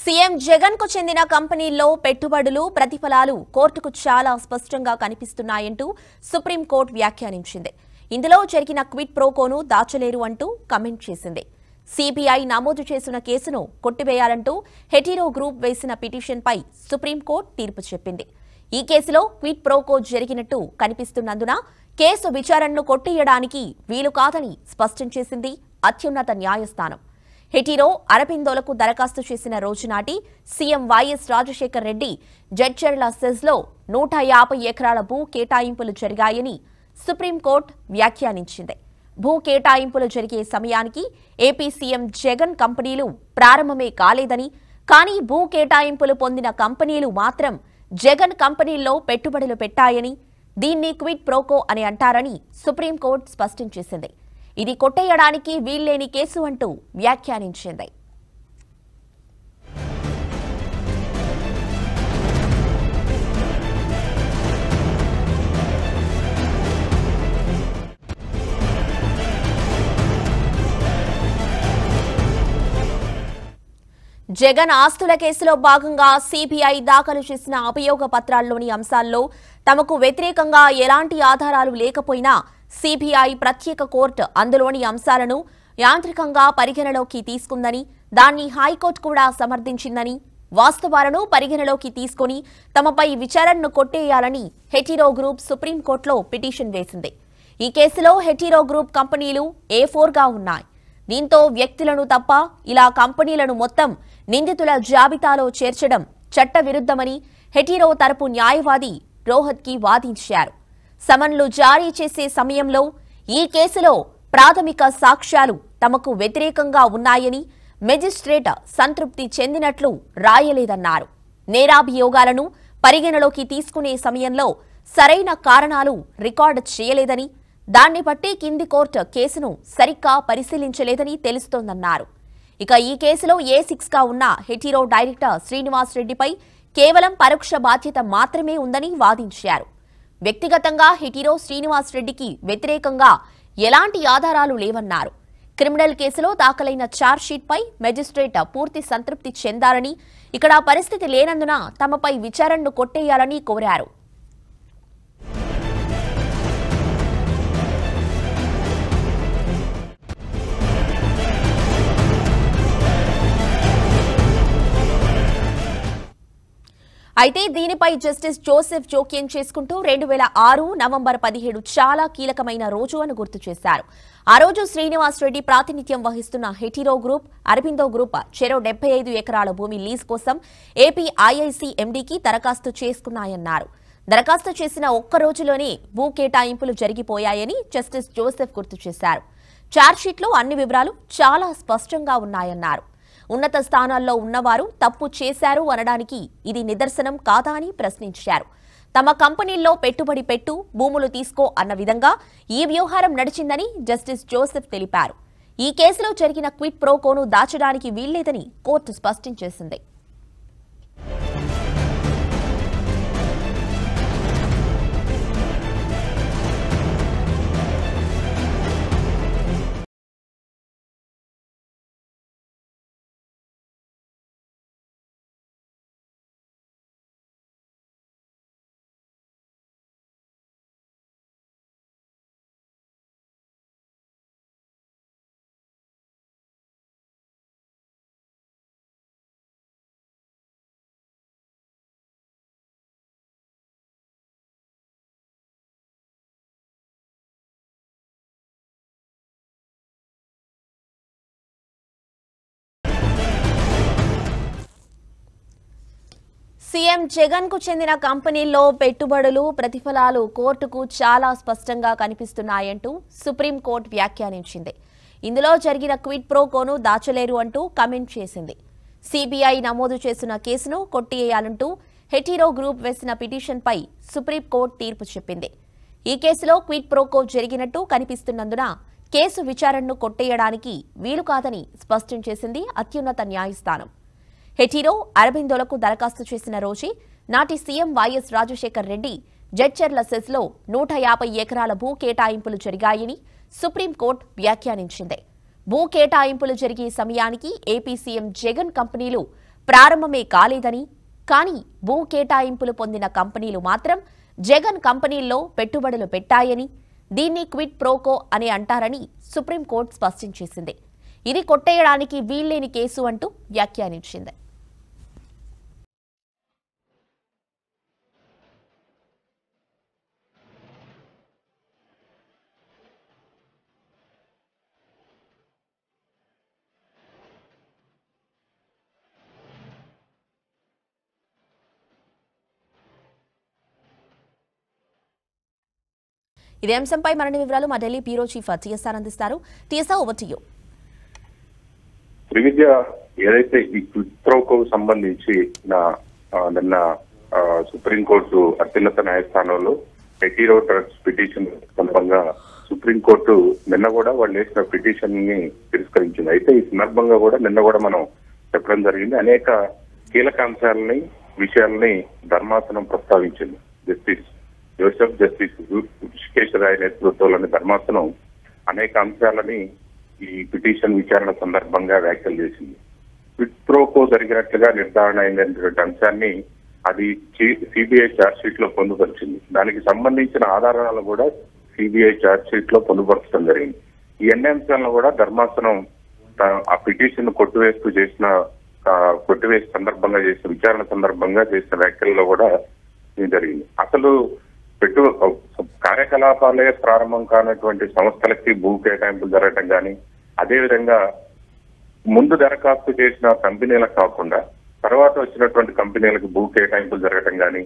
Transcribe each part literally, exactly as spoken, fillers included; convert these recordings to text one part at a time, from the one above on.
CM Jagan కు చెందిన కంపెనీల్లో పెట్టుబడులు ప్రతిఫలాలు కోర్టుకు చాలా స్పష్టంగా కనిపిస్తున్నాయంటూ సుప్రీం కోర్టు వ్యాఖ్యానించింది. ఇందులో జరిగిన క్విడ్ ప్రోకోను దాచలేరు అంటూ కమెంట్ చేసింది. సీబీఐ నమోదు చేసిన కేసును కొట్టివేయాలంటూ హెటెరో గ్రూప్ వేసిన పిటిషన్పై సుప్రీం కోర్టు తీర్పు చెప్పింది. ఈ కేసులో క్విడ్ ప్రోకో జరిగినట్టు కనిపిస్తున్నందున కేసు విచారణను కొట్టివేయడానికి వీలు కాదని స్పష్టం చేసింది అత్యున్నత న్యాయస్థానం. హెటెరో అరబిందోలకు దరఖాస్తు చేసిన రోజు నాటి సీఎం వైఎస్ రాజశేఖర్ రెడ్డి జడ్చర్ల సెజ్లో నూట యాభై ఎకరాల భూ కేటాయింపులు జరిగాయని సుప్రీంకోర్టు వ్యాఖ్యానించింది. భూ కేటాయింపులు జరిగే సమయానికి ఏపీ సీఎం జగన్ కంపెనీలు ప్రారంభమే కాలేదని, కానీ భూ కేటాయింపులు పొందిన కంపెనీలు మాత్రం జగన్ కంపెనీల్లో పెట్టుబడులు పెట్టాయని, దీన్ని క్విడ్ ప్రోకో అని అంటారని సుప్రీంకోర్టు స్పష్టం చేసింది. ఇది కొట్టేయడానికి వీల్లేని కేసు అంటూ వ్యాఖ్యానించింది. జగన్ ఆస్తుల కేసులో భాగంగా సీబీఐ దాఖలు చేసిన అభియోగ పత్రాల్లోని అంశాల్లో తమకు వ్యతిరేకంగా ఎలాంటి ఆధారాలు లేకపోయినా సీబీఐ ప్రత్యేక కోర్టు అందులోని అంశాలను యాంత్రికంగా పరిగణలోకి తీసుకుందని, దాన్ని హైకోర్టు కూడా సమర్థించిందని, వాస్తవాలను పరిగణలోకి తీసుకుని తమపై విచారణను కొట్టేయాలని హెటెరో గ్రూప్ సుప్రీంకోర్టులో పిటిషన్ వేసింది. ఈ కేసులో హెటెరో గ్రూప్ కంపెనీలు ఏ ఫోర్ గా ఉన్నాయి. దీంతో వ్యక్తులను తప్ప ఇలా కంపెనీలను మొత్తం నిందితుల జాబితాలో చేర్చడం చట్టవిరుద్ధమని హెటెరో తరపు న్యాయవాది రోహత్కి వాదించారు. సమన్లు జారీ చేసే సమయంలో ఈ కేసులో ప్రాథమిక సాక్ష్యాలు తమకు వ్యతిరేకంగా ఉన్నాయని మెజిస్ట్రేట్ సంతృప్తి చెందినట్లు రాయలేదన్నారు. నేరాభియోగాలను పరిగణలోకి తీసుకునే సమయంలో సరైన కారణాలు రికార్డు చేయలేదని, దాన్ని బట్టి కింది కోర్టు కేసును సరిగ్గా పరిశీలించలేదని తెలుస్తోందన్నారు. ఇక ఈ కేసులో ఏ సిక్స్ గా ఉన్న హెటెరో డైరెక్టర్ శ్రీనివాస్ రెడ్డిపై కేవలం పరోక్ష బాధ్యత మాత్రమే ఉందని వాదించారు. వ్యక్తిగతంగా హెటెరో శ్రీనివాస్ రెడ్డికి వ్యతిరేకంగా ఎలాంటి ఆధారాలు లేవన్నారు. క్రిమినల్ కేసులో దాఖలైన ఛార్జ్షీట్పై మెజిస్ట్రేట్ పూర్తి సంతృప్తి చెందాలని, ఇక్కడ పరిస్థితి లేనందున తమపై విచారణను కొట్టేయాలని కోరారు. అయితే దీనిపై జస్టిస్ జోసెఫ్ జోక్యం చేసుకుంటూ రెండు వేల ఆరు నవంబర్ పదిహేడు చాలా కీలకమైన రోజు అని గుర్తు చేశారు. ఆ రోజు శ్రీనివాస్ రెడ్డి ప్రాతినిధ్యం వహిస్తున్న హెటెరో గ్రూప్, అరబిందో గ్రూప్ చెరో డెబ్బై ఐదు ఎకరాల భూమి లీజ్ కోసం ఏపీ ఐఐసీ ఎండీకి దరఖాస్తు చేసుకున్నాయన్నారు. దరఖాస్తు చేసిన ఒక్క రోజులోనే భూ కేటాయింపులు జరిగిపోయాయని జస్టిస్ జోసెఫ్ గుర్తు చేశారు. ఛార్జ్షీట్లో అన్ని వివరాలు చాలా స్పష్టంగా ఉన్నాయన్నారు. ఉన్నత స్థానాల్లో ఉన్నవారు తప్పు చేశారు అనడానికి ఇది నిదర్శనం కాదా అని ప్రశ్నించారు. తమ కంపెనీల్లో పెట్టుబడి పెట్టు, భూములు తీసుకో అన్న విధంగా ఈ వ్యవహారం నడిచిందని జస్టిస్ జోసెఫ్ తెలిపారు. ఈ కేసులో జరిగిన క్విడ్ ప్రోకోను దాచడానికి వీల్లేదని కోర్టు స్పష్టం చేసింది. సీఎం జగన్ కు చెందిన కంపెనీల్లో పెట్టుబడులు ప్రతిఫలాలు కోర్టుకు చాలా స్పష్టంగా కనిపిస్తున్నాయంటూ సుప్రీం కోర్టు వ్యాఖ్యానించింది. ఇందులో జరిగిన క్విడ్ ప్రోకోను దాచలేరు అంటూ కమెంట్ చేసింది. సీబీఐ నమోదు చేసిన కేసును కొట్టివేయాలంటూ హెటెరో గ్రూప్ వేసిన పిటిషన్పై సుప్రీం కోర్టు తీర్పు చెప్పింది. ఈ కేసులో క్విడ్ ప్రోకో జరిగినట్టు కనిపిస్తున్నందున కేసు విచారణను కొట్టేయడానికి వీలు కాదని స్పష్టం చేసింది అత్యున్నత న్యాయస్థానం. హెటెరో అరబిందోలకు దరఖాస్తు చేసిన రోజే నాటి సీఎం వైఎస్ రాజశేఖర్ రెడ్డి జడ్చర్ల సెజ్లో నూట యాభై ఎకరాల భూ కేటాయింపులు జరిగాయని సుప్రీంకోర్టు వ్యాఖ్యానించింది. భూ కేటాయింపులు జరిగే సమయానికి ఏపీ సీఎం జగన్ కంపెనీలు ప్రారంభమే కాలేదని, కానీ భూ కేటాయింపులు పొందిన కంపెనీలు మాత్రం జగన్ కంపెనీల్లో పెట్టుబడులు పెట్టాయని, దీన్ని క్విడ్ ప్రోకో అని అంటారని సుప్రీంకోర్టు స్పష్టం చేసింది. ఇది కొట్టేయడానికి వీల్లేని కేసు అంటూ వ్యాఖ్యానించింది. ఇదే అంశంపై మరిన్ని వివరాలు మా ఢిల్లీ బ్యూరో చీఫ్ టీఎస్ఆర్ అందిస్తారు. TSR, over to you. Srividya, ఏదైతే ఈ క్విడ్ ప్రోకో సంబంధించి నా నిన్న సుప్రీంకోర్టు అత్యున్నత న్యాయస్థానంలో హెటీరో డ్రగ్స్ పిటిషన్ సందర్భంగా సుప్రీంకోర్టు నిన్న కూడా వాళ్ళు వేసిన పిటిషన్ ని తిరస్కరించింది. అయితే ఈ సందర్భంగా కూడా నిన్న కూడా మనం చెప్పడం జరిగింది. అనేక కీలక అంశాలని విషయాలని ధర్మాసనం ప్రస్తావించింది. జస్టిస్ జోసెఫ్, జస్టిస్ విశ్వేశ్వరాయ నేతృత్వంలోని ధర్మాసనం అనేక అంశాలని ఈ పిటిషన్ విచారణ సందర్భంగా వ్యాఖ్యలు చేసింది. క్విడ్ ప్రోకో జరిగినట్లుగా నిర్ధారణ అయినటువంటి అంశాన్ని అది సిబిఐ ఛార్జ్ షీట్ లో పొందుపరిచింది. దానికి సంబంధించిన ఆధారాలను కూడా సిబిఐ ఛార్జ్ షీట్ లో పొందుపరచడం జరిగింది. ఈ అన్ని అంశాలను కూడా ధర్మాసనం ఆ పిటిషన్ కొట్టివేస్తూ చేసిన కొట్టివేసే సందర్భంగా చేసిన విచారణ సందర్భంగా చేసిన వ్యాఖ్యల్లో కూడా జరిగింది. అసలు పెట్టు కార్యకలాపాలే ప్రారంభం కానటువంటి సంస్థలకి భూ కేటాయింపులు జరగటం కానీ, అదేవిధంగా ముందు దరఖాస్తు చేసిన కంపెనీలకు కాకుండా తర్వాత వచ్చినటువంటి కంపెనీలకు భూ కేటాయింపులు జరగటం కానీ,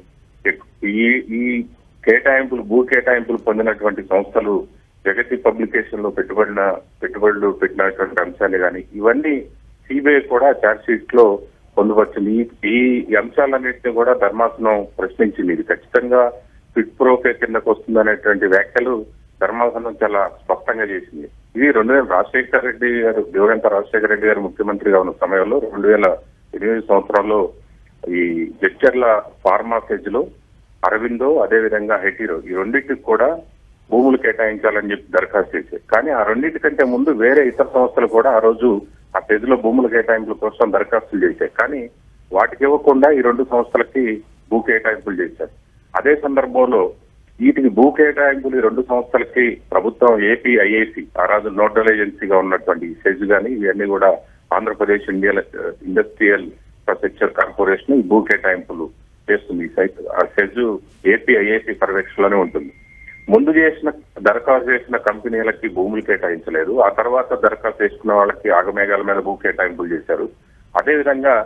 ఈ ఈ కేటాయింపులు భూ కేటాయింపులు పొందినటువంటి సంస్థలు జగతి పబ్లికేషన్ లో పెట్టుబడిన పెట్టుబడులు పెట్టినటువంటి అంశాలు కానీ, ఇవన్నీ సిబిఐ కూడా ఛార్జ్ షీట్ లో పొందుపరిచింది. ఈ అంశాలన్నింటినీ కూడా ధర్మాసనం ప్రశ్నించింది. ఇది ఖచ్చితంగా క్విడ్ ప్రోకో కిందకు వస్తుందనేటువంటి వ్యాఖ్యలు ధర్మాసనం చాలా స్పష్టంగా చేసింది. ఇది రెండు వేల రాజశేఖర రెడ్డి గారు దివంగత రాజశేఖర రెడ్డి గారు ముఖ్యమంత్రిగా ఉన్న సమయంలో రెండు వేల ఎనిమిది సంవత్సరాల్లో ఈ జడ్చర్ల ఫార్మా ఫెజ్ లో అరవిందో, అదేవిధంగా హెటీరో ఈ రెండింటికి కూడా భూములు కేటాయించాలని చెప్పి దరఖాస్తు చేశారు. కానీ ఆ రెండింటికంటే ముందు వేరే ఇతర సంస్థలు కూడా ఆ రోజు ఆ ఫెజ్ లో భూముల కేటాయింపుల కోసం దరఖాస్తులు చేశారు. కానీ వాటికి ఇవ్వకుండా ఈ రెండు సంస్థలకి భూ కేటాయింపులు చేశారు. అదే సందర్భంలో వీటికి భూ కేటాయింపులు రెండు సంస్థలకి ప్రభుత్వం ఏపీ ఐఐసి ఆ రోజు నోడల్ ఏజెన్సీగా ఉన్నటువంటి సెజ్ గానీ ఇవన్నీ కూడా Andhra Pradesh India industrial infrastructure corporation ఈ భూ కేటాయింపులు చేస్తుంది. ఆ సెజ్ ఏపీ ఐఐసి పర్యవేక్షణలోనే ఉంటుంది. ముందు చేసిన దరఖాస్తు చేసిన కంపెనీలకి భూములు కేటాయించలేదు. ఆ తర్వాత దరఖాస్తు చేసుకున్న వాళ్ళకి ఆగమేఘాల మీద భూ కేటాయింపులు చేశారు. అదేవిధంగా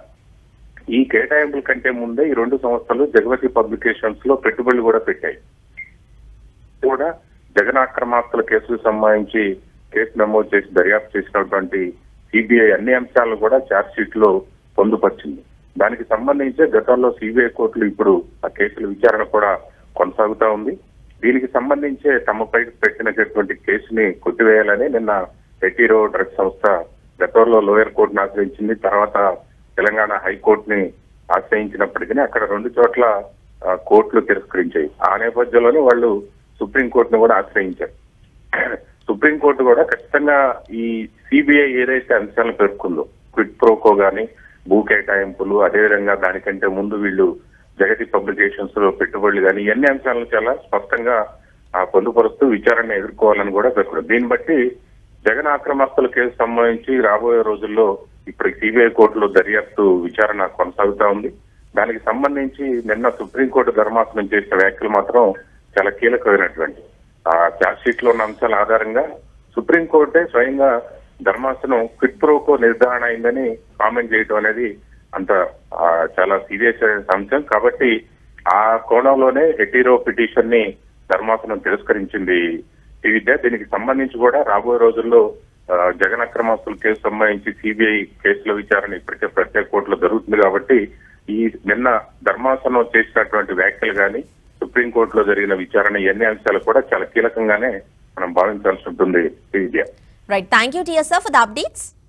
ఈ కేటాయింపుల కంటే ముందే ఈ రెండు సంస్థలు జగతి పబ్లికేషన్స్ లో పెట్టుబడులు కూడా పెట్టాయి. కూడా జగన్ అక్రమాస్తుల కేసుకు సంబంధించి కేసు నమోదు చేసి దర్యాప్తు చేసినటువంటి సిబిఐ అన్ని అంశాలను కూడా ఛార్జ్ షీట్ లో పొందుపరిచింది. దానికి సంబంధించి గతంలో సిబిఐ కోర్టులు ఇప్పుడు ఆ కేసుల విచారణ కూడా కొనసాగుతా ఉంది. దీనికి సంబంధించే తమపై పెట్టినటువంటి కేసుని కొట్టివేయాలని నిన్న హెటీరో డ్రగ్స్ సంస్థ గతంలో లోయర్ కోర్టును ఆశ్రయించింది. తర్వాత తెలంగాణ హైకోర్టుని ఆశ్రయించినప్పటికీ అక్కడ రెండు చోట్ల కోర్టులు తిరస్కరించాయి. ఆ నేపథ్యంలోనే వాళ్ళు సుప్రీంకోర్టును కూడా ఆశ్రయించారు. సుప్రీంకోర్టు కూడా ఖచ్చితంగా ఈ సిబిఐ ఏదైతే అంశాలను పేర్కొందో క్విడ్ ప్రోకో గానీ, భూ కేటాయింపులు, అదేవిధంగా దానికంటే ముందు వీళ్ళు జగతి పబ్లికేషన్స్ లో పెట్టుబడులు కానీ ఇవన్నీ అంశాలను చాలా స్పష్టంగా పొందుపరుస్తూ విచారణ ఎదుర్కోవాలని కూడా పేర్కొన్నారు. దీన్ని బట్టి జగన్ అక్రమాస్తుల కేసు సంబంధించి రాబోయే రోజుల్లో ఇప్పుడు సిబిఐ కోర్టులో దర్యాప్తు విచారణ కొనసాగుతా ఉంది. దానికి సంబంధించి నిన్న సుప్రీంకోర్టు ధర్మాసనం చేసిన వ్యాఖ్యలు మాత్రం చాలా కీలకమైనటువంటి ఆ ఛార్జ్ షీట్ లో ఉన్న అంశాల ఆధారంగా సుప్రీంకోర్టే స్వయంగా ధర్మాసనం క్విడ్ ప్రోకో నిర్ధారణ అయిందని కామెంట్ చేయడం అనేది అంత చాలా సీరియస్ అంశం. కాబట్టి ఆ కోణంలోనే హెటీరో పిటిషన్ ని ధర్మాసనం తిరస్కరించింది. విద్య దీనికి సంబంధించి కూడా రాబోయే రోజుల్లో జగన్ అక్రమాస్తుల కేసు సంబంధించి సిబిఐ కేసుల విచారణ ఇప్పటికే ప్రత్యేక కోర్టులో జరుగుతుంది. కాబట్టి ఈ నిన్న ధర్మాసనం చేసినటువంటి వ్యాఖ్యలు కానీ, సుప్రీంకోర్టులో జరిగిన విచారణ ఇవన్నీ అంశాలు కూడా చాలా కీలకంగానే మనం భావించాల్సి ఉంటుంది. Right, thank you TSR for the updates.